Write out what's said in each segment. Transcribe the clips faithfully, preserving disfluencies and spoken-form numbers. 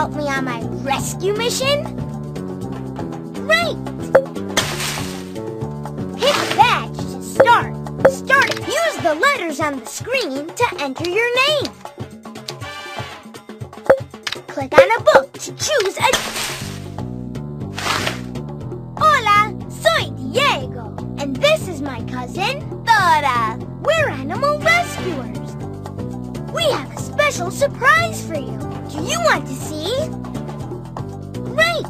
help me on my rescue mission? Great! Hit the badge to start. Start. Use the letters on the screen to enter your name. Click on a book to choose a... Hola, soy Diego. And this is my cousin, Dora. We're animal rescuers. We have a special surprise for you. Do you want to see? Great!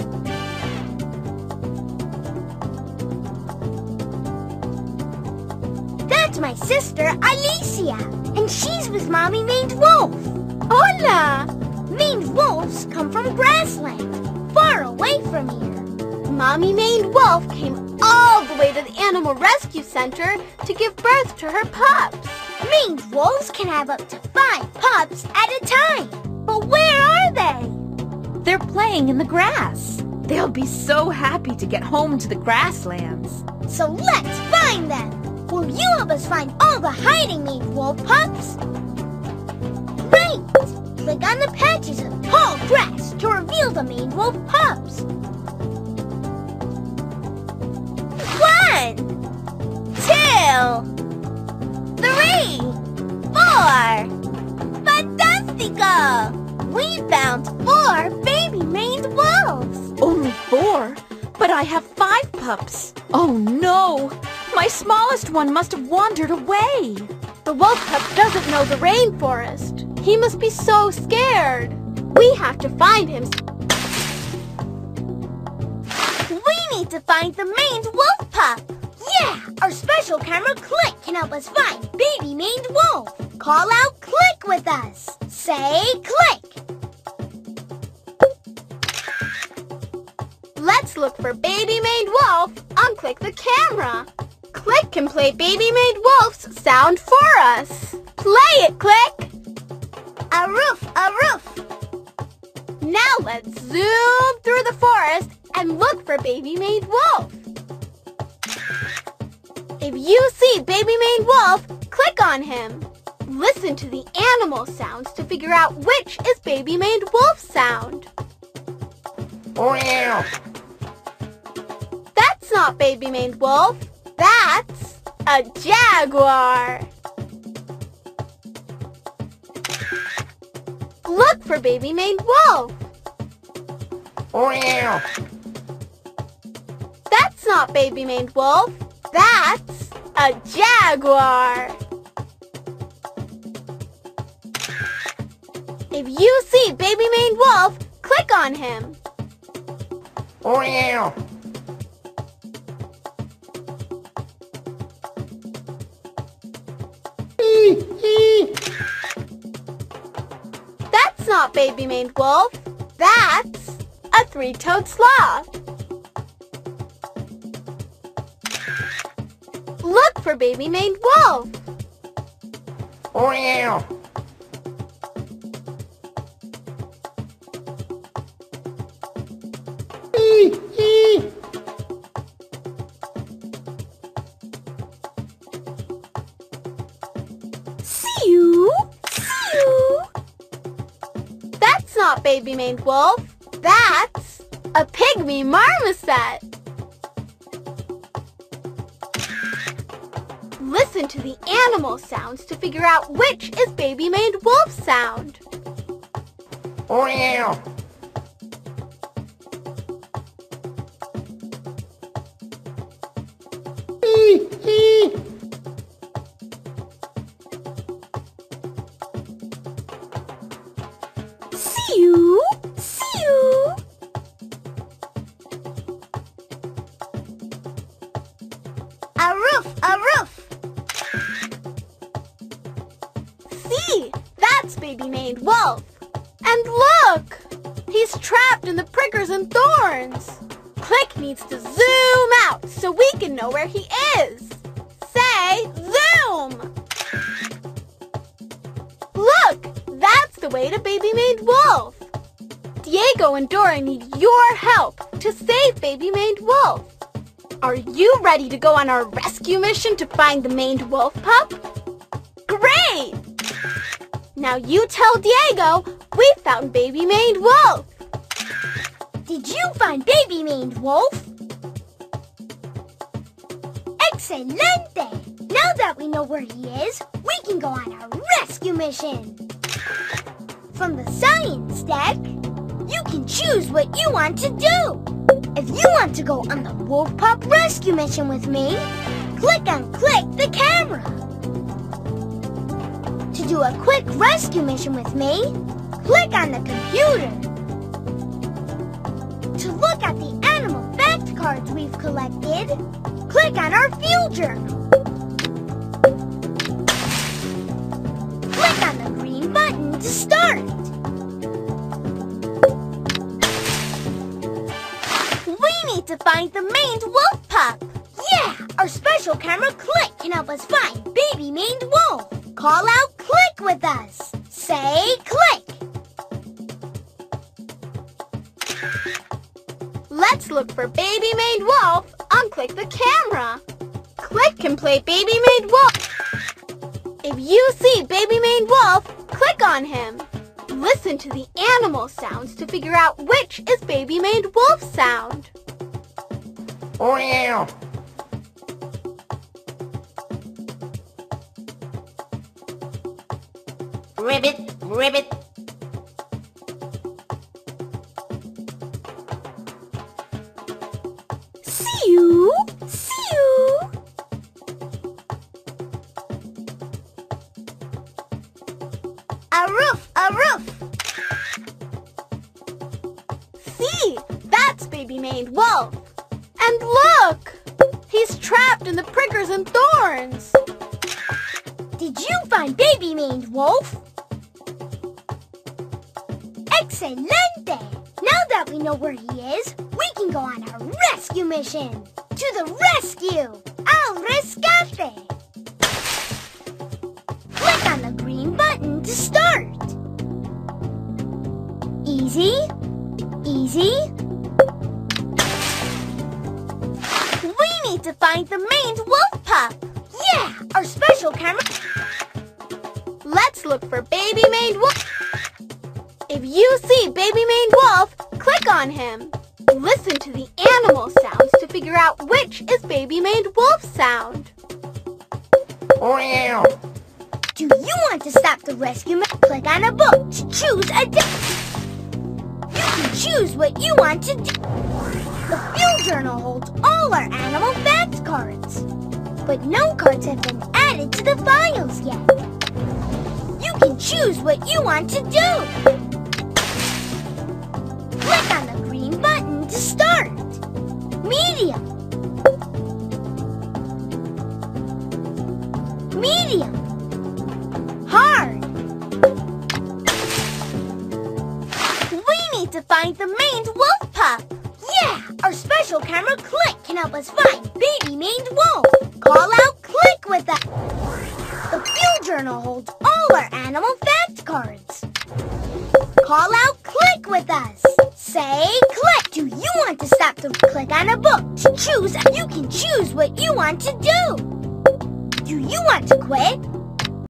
That's my sister, Alicia. And she's with Mommy Maned Wolf. Hola! Maned wolves come from grassland, far away from here. Mommy Maned Wolf came all the way to the Animal Rescue Center to give birth to her pups. Maned wolves can have up to five pups at a time. But where are they? They're playing in the grass. They'll be so happy to get home to the grasslands. So let's find them. Will you help us find all the hiding maned wolf pups? Great! Click on the patches of tall grass to reveal the maned wolf pups. One, two, three, four. Fantastico! We found four baby maned wolves. Only four? But I have five pups. Oh no! My smallest one must have wandered away. The wolf pup doesn't know the rainforest. He must be so scared. We have to find him. We need to find the maned wolf pup. Yeah! Our special camera Click can help us find baby maned wolf. Call out Click with us. Say Click. Let's look for baby maned wolf on Click the camera. Click can play baby maned wolf's sound for us. Play it, Click. A roof, a roof. Now let's zoom through the forest and look for baby maned wolf. If you see baby maned wolf, click on him. Listen to the animal sounds to figure out which is baby maned wolf's sound. Meow. That's not baby maned wolf. That's a jaguar. Look for baby maned wolf. Meow. That's not baby maned wolf. That's a jaguar. If you see baby maned wolf, click on him. Meow. That's not baby maned wolf. That's a three-toed sloth. Look for baby maned wolf. Meow. See-oo, see-oo. That's not baby maned wolf. That's a pygmy marmoset. Listen to the animal sounds to figure out which is baby maned wolf's sound. Meow. See-oo, see-oo. A roof, a roof. See, that's baby maned wolf. And look, he's trapped in the prickers and thorns. Click needs to zoom out so we can know where he is. Say zoom. Look, that's the way to baby maned wolf. Diego and Dora need your help to save baby maned wolf. Are you ready to go on our rescue mission to find the maned wolf pup? Great! Now you tell Diego We found baby maned wolf! Did you find baby maned wolf? Excelente! Now that we know where he is, we can go on a rescue mission. From the science deck, you can choose what you want to do. If you want to go on the Wolf Pup rescue mission with me, click on Click the Camera. To do a quick rescue mission with me, click on the computer. To look at the animal fact cards we've collected, click on our field journal. Click on the green button to start. We need to find the maned wolf pup. Yeah, our special camera Click can help us find baby maned wolf. Call out Click with us. Say Click. Let's look for baby maned wolf on Click the Camera. Click can play baby maned wolf. If you see baby maned wolf, click on him. Listen to the animal sounds to figure out which is baby maned wolf sound. Meow. Ribbit, ribbit. See you, see you. A roof, a roof. See, that's baby maned wolf. And look, he's trapped in the prickers and thorns. Did you find baby maned wolf? Excelente! Now that we know where he is, we can go on a rescue mission. To the rescue! Al rescate! Click on the green button to start. Easy, easy. We need to find the maned wolf pup. Yeah, our special camera. Let's look for baby maned wolf. If you see baby maned wolf, click on him. Listen to the animal sounds to figure out which is baby maned wolf sound. Meow. Do you want to stop the rescue mission? Click on a book to choose a day. You can choose what you want to do. The field journal holds all our animal fact cards, but no cards have been added to the files yet. You can choose what you want to do. Click on the green button to start. Medium. Medium. Hard. We need to find the maned wolf pup. Yeah, our special camera Click can help us find baby maned wolf. Call out Click with us. The field journal holds all our animal fact cards. Call out Click with us. Say Click. Do you want to stop the click on a book to choose? You can choose what you want to do. Do you want to quit?